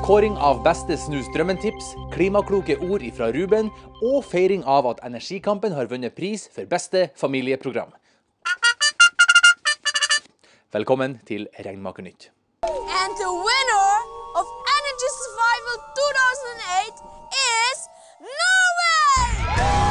Kåring av beste snus-drømmentips, klimakloke ord fra Ruben, og feiring av at Energikampen har vunnet pris for beste familieprogram. Velkommen til Regnmakernytt. And the winner of Energy Survival 2008 is Norway!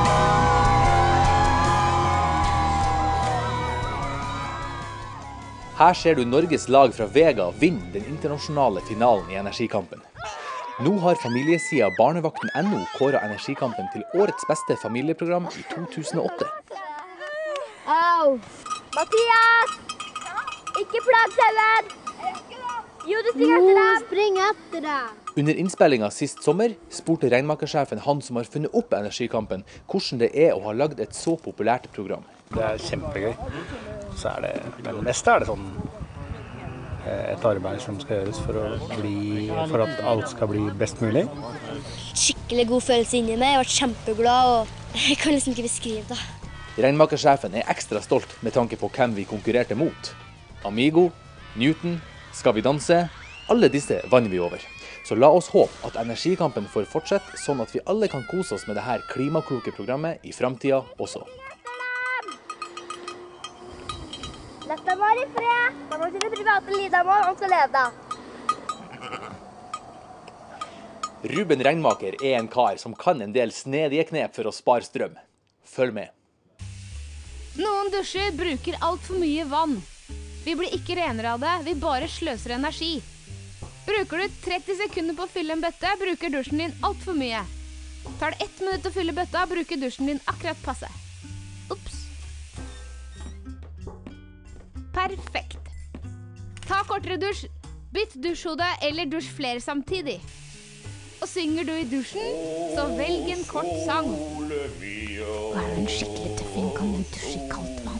Her ser du Norges lag fra Vega vinne den internasjonale finalen i Energikampen. Nå har familiesida Barnevakten.no kåret Energikampen til årets beste familieprogram i 2008. Au! Mathias! Ikke plagg sauer! Jo, du springer etter dem! Spring etter dem! Under innspillinga sist sommer spurte regnmakersjefen han som har funnet opp Energikampen, hvordan det er å ha lagd et så populært program. Det er kjempegøy. Så er det, men mest er det sånn et arbeid som skal gjøres for at alt skal bli best mulig. Skikkelig god følelse inni meg. Jeg ble kjempeglad, og jeg kan liksom ikke beskrive det. Regnmakersjefen er ekstra stolt med tanke på hvem vi konkurrerte mot. Amigo, Newton, Skal vi danse? Alle disse vant vi over. Så la oss håpe at Energikampen får fortsette, sånn at vi alle kan kose oss med dette klimakloke programmet i fremtiden også. Lett dem være i fred. De har sine private liv, de skal leve da. Ruben Regnmaker er en kar som kan en del snedige knep for å spare strøm. Følg med. Noen dusjer bruker alt for mye vann. Vi blir ikke renere av det, vi bare sløser energi. Bruker du 30 sekunder på å fylle en bøtte, bruker dusjen din alt for mye. Tar det 1 minutt å fylle bøtta, bruker dusjen din akkurat passe. Ups. Perfekt. Ta kortere dusj, bytt dusjhode eller dusj flere samtidig. Og synger du i dusjen, så velg en kort sang. Og er du en skikkelig tøffing, kan du dusje i kaldt vann.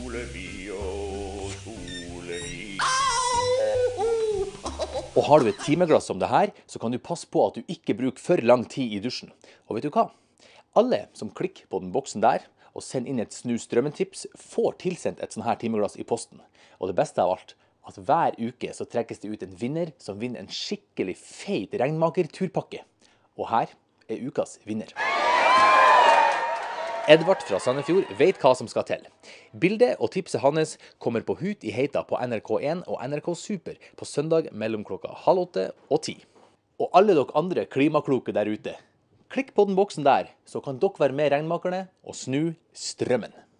Og har du et timeglass som det her, så kan du passe på at du ikke bruker for lang tid i dusjen. Og vet du hva? Alle som klikker på den boksen der, og sender inn et snus-drømmetips, får tilsendt et sånn her timeglass i posten. Og det beste av alt, at hver uke så trekkes det ut en vinner som vinner en skikkelig feit regnmaker-turpakke. Og her er ukas vinner. Edvard fra Sandefjord vet hva som skal til. Bildet og tipset hans kommer på Hut i Heita på NRK1 og NRK Super på søndag mellom klokka 7:30 og 10. Og alle dere andre klimakloke der ute, klikk på den boksen der, så kan dere være med regnmakerne og snu strømmen.